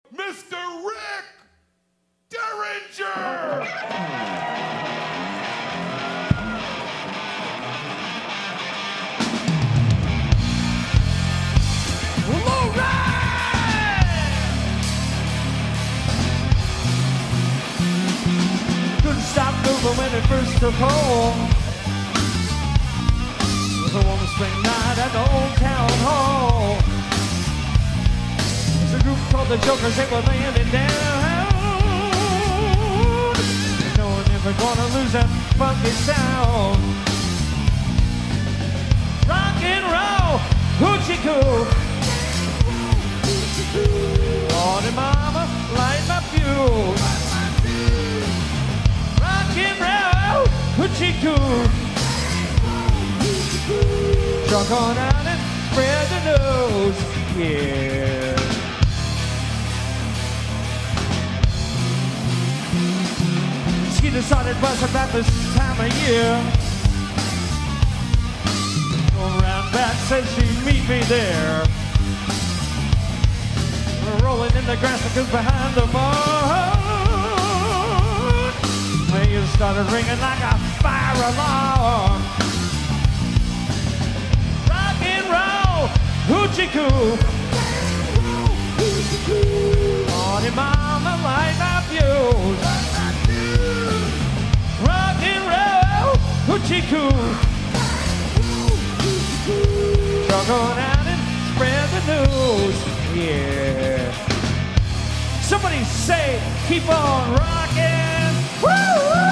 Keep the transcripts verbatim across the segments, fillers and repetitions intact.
Mister Rick Derringer! All right! Couldn't stop moving when it first took hold. It was a warm spring night at the old town hall. The group called the Jokers, they were laying it down. No one ever gonna lose that funky sound. Rock and roll, Hoochie Koo. Lordy mama, light my fuse. Rock and roll, Hoochie Koo. Truck on out and spread the news, yeah. She decided it was about this time of year. Around back said she'd meet me there. Rolling in the grass because behind the barn, you started ringing like a fire alarm. Rock and roll, Hoochie Koo. Lordy mama, light my fuse. Rock and roll, Hoochie Koo. Truck on out and spread the news, yeah. Somebody say, keep on rocking. Woo, woo!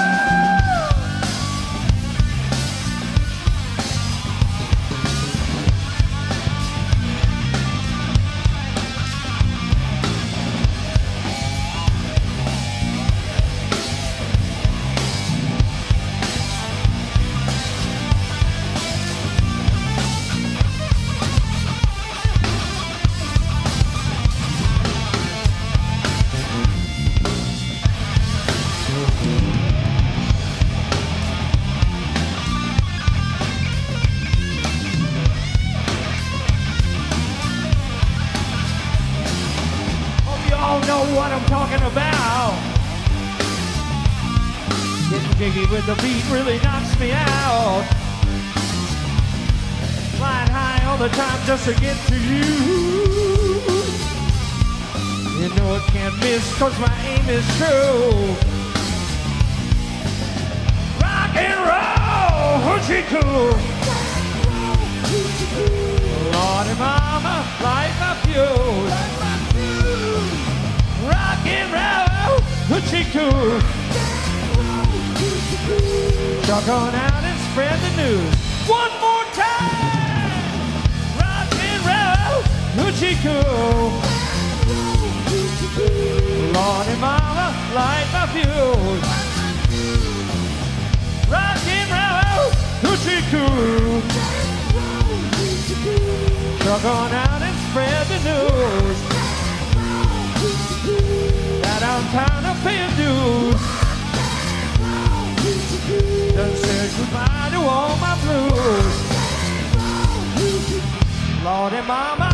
What I'm talking about. Getting jiggy with the beat really knocks me out. Flying high all the time just to get to you. You know it can't miss cause my aim is true. Rock and roll, Hoochie Koo. Lordy mama, light my fuse. Rock and roll, Hoochie Koo. Truck on out and spread the news. One more time. Rock and roll, Hoochie Koo. Lordy mama, light my fuse. Rock and roll, Hoochie Koo. Truck on out and spread the news. That I'm tired of paying dues. Done said goodbye to all my blues. Lordy mama.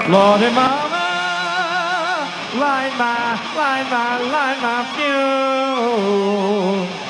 Lordy mama, light my, light my, light my fuse.